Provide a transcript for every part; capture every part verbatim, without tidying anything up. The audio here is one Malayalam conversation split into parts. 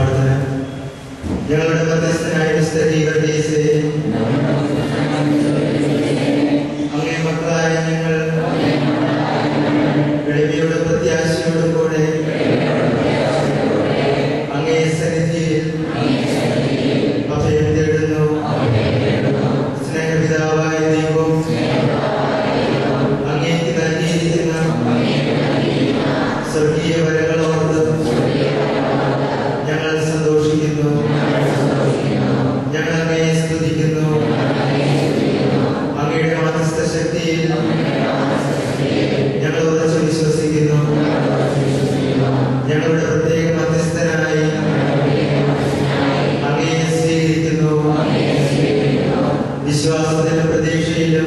പ്രാർത്ഥന. ഞങ്ങളുടെ മധ്യസ്ഥനായ മിസ്റ്റർ ഗീവർഗീസേ, അങ്ങേ മക്കളായ ഞങ്ങൾ എളിമയോടും പ്രത്യാശയോടും കൂടെ അങ്ങേ സന്നിധിയിൽ അഭയം തേടുന്നു. സ്നേഹപിതാവായ ദൈവം അങ്ങേക്ക് നൽകിയിരിക്കുന്ന സ്വർഗീയ വരങ്ങളോർത്ത് ഞങ്ങൾ സന്തോഷിക്കുന്നു. ഞങ്ങൾ അങ്ങയെ സ്തുതിക്കുന്നു. അങ്ങയുടെ മാധ്യസ്ഥ ശക്തിയിൽ ഞങ്ങൾ ഉറച്ചു വിശ്വസിക്കുന്നു. ഞങ്ങളുടെ പ്രത്യേക മധ്യസ്ഥനായി അങ്ങയെ സ്വീകരിക്കുന്നു. വിശ്വാസത്തിലും പ്രതീക്ഷയിലും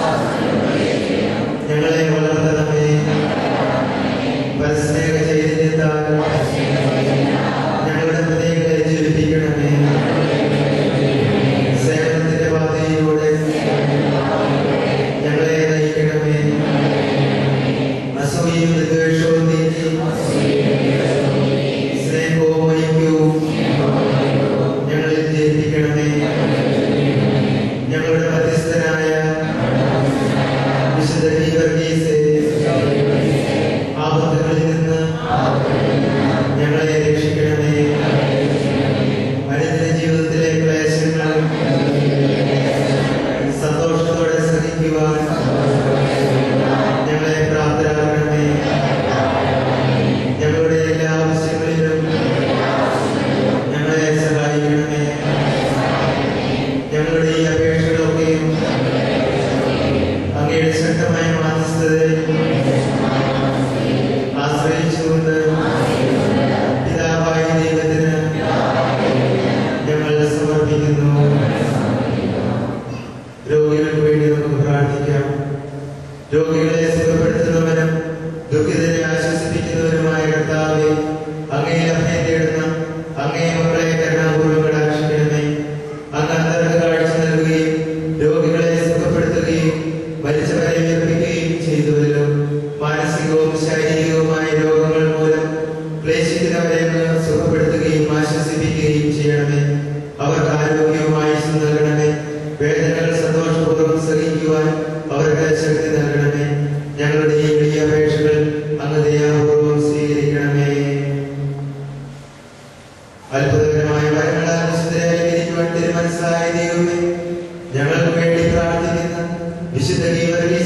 ഞങ്ങളെ വളർത്തണമേ. പരസ്നേഹ ചൈതന്യത്താൽ ഞങ്ങളുടെ ഹൃദയങ്ങളെ ജ്വലിപ്പിക്കണമേ. സേവനത്തിന്റെ പാതയിലൂടെ ഞങ്ങളെ നയിക്കണമേ. അസൂയയും വിദ്വേഷവും നീക്കി സ്നേഹവും ഐക്യവും ഞങ്ങളിൽ ജയിപ്പിക്കണമേ. ഞങ്ങളുടെ മധ്യസ്ഥനായ വിശുദ്ധ ഗീവർഗീസേ, ആപത്തുകളിൽ നിന്ന് ഞങ്ങളെ രക്ഷിക്കണമേ. അനുദിന ജീവിതത്തിലെ ക്ലേശങ്ങൾ സന്തോഷത്തോടെ സഹിക്കുവാൻ ഞങ്ങളെ പ്രാപ്തരാക്കണമേ. ഞങ്ങളുടെ എല്ലാ ആവശ്യങ്ങളിലും ഞങ്ങളെ സഹായിക്കണമേ. ഞങ്ങളുടെ ഈ അപേക്ഷകളൊക്കെയും അങ്ങയുടെ ശക്തമായ മാധ്യസ്ഥതയിൽ ആശ്രയിച്ചുകൊണ്ട് പിതാവായ ദൈവത്തിന് ഞങ്ങൾ സമർപ്പിക്കുന്നു. രോഗികൾക്ക് വേണ്ടി നമുക്ക് പ്രാർത്ഥിക്കാം. രോഗികളെ സുഖപ്പെടുത്തുന്നവനും ദുഃഖിതരെ ആശ്വസിപ്പിക്കുന്നവരുമായ കർത്താവേ, അങ്ങേ അഭയം തേടുന്ന അങ്ങേ മക്കളെ കരുണാപൂർവ്വം കടാക്ഷിക്കണമേ. അങ്ങ് അന്തരംഗ കാഴ്ച നൽകുകയും രോഗികളെ സുഖപ്പെടുത്തുകയും മരിച്ചവരെ ഉയർപ്പിക്കുകയും ചെയ്തുവല്ലോ. മാനസികവും ശാരീരികവുമായ രോഗങ്ങൾ മൂലം ക്ലേശിക്കുന്നവരെ സുഖപ്പെടുത്തുകയും ആശ്വസിപ്പിക്കുകയും ചെയ്യണമേ. അവർക്ക് ആരോഗ്യവുമായി നൽകണമേ. വേദനകൾ സന്തോഷപൂർവ്വം സഹിക്കുവാൻ അവർക്ക് ശക്തി നൽകണമേ. ഞങ്ങളുടെ ഈ വലിയ അപേക്ഷകൾ അങ്ങ് ദയാപൂർവ്വം സ്വീകരിക്കണമേ. അത്ഭുതകരമായ വരങ്ങളാൽ വിശുദ്ധരായിരിക്കുവാൻ തിരുമനസ്സായ ദൈവമേ, ഞങ്ങൾക്ക് വേണ്ടി പ്രാർത്ഥിക്കുന്ന വിശുദ്ധ ഗീവർഗീസേ